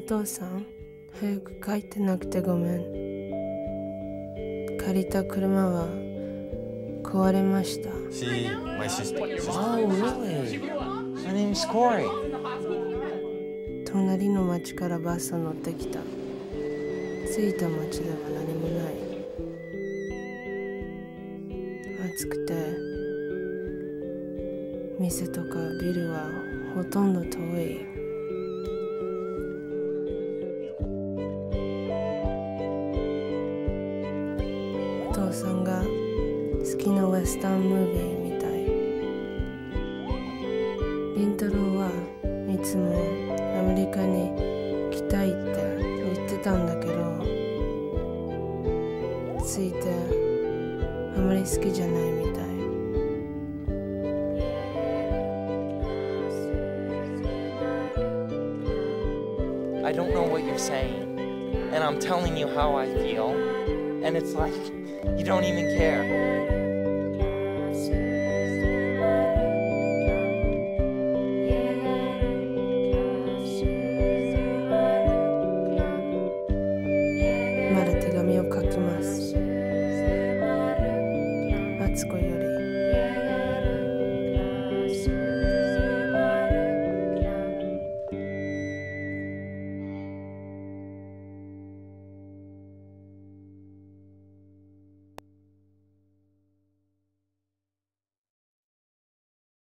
父さん、早く帰ってなくてごめん。借りた車は壊れました。 My sister. Oh, really? My name's Corey. 隣の町からバスを乗ってきた。着いた町では何もない。暑くて、店とかビルはほとんど遠い。お父さんが好きなウェスタンムービーみたい。リンタロウはいつもアメリカに来たいって言ってたんだけど、着いてあまり好きじゃないみたい。 I don't know what you're saying, and I'm telling you how I feel, and it's like you don't even care.